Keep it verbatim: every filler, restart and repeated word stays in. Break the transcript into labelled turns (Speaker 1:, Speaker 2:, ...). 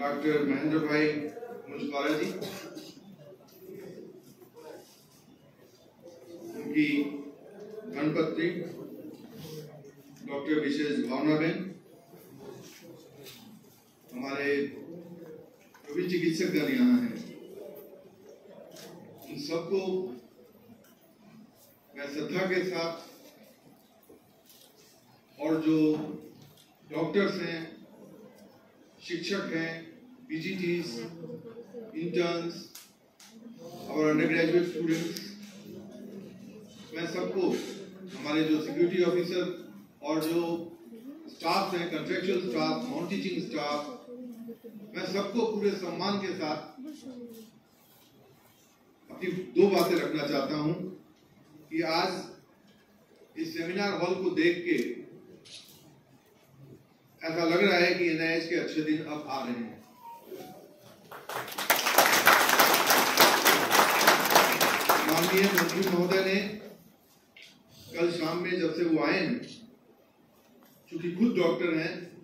Speaker 1: Doctor Mahendra भाई मुंजपारा जी, उनकी धर्मपत्नी डॉक्टर विशेष भावना बहन, हमारे सभी चिकित्सकगण यहाँ हैं, इन सबको मैं श्रद्धा के साथ, और जो डॉक्टर्स हैं, शिक्षक हैं, पीजीटीज, इंटर्न्स और अंडरग्रेजुएट स्टूडेंट्स, मैं सबको, हमारे जो सिक्योरिटी ऑफिसर और जो स्टाफ हैं, contractual staff, non teaching staff, मैं सबको पूरे सम्मान के साथ अपनी दो बातें रखना चाहता हूं कि आज इस सेमिनार हॉल को देख के ऐसा लग रहा है कि एनआईएच के अच्छे दिन अब आ रहे हैं। माननीय मंत्री महोदय ने कल शाम में जब से वो आए हैं, चूंकि खुद डॉक्टर हैं,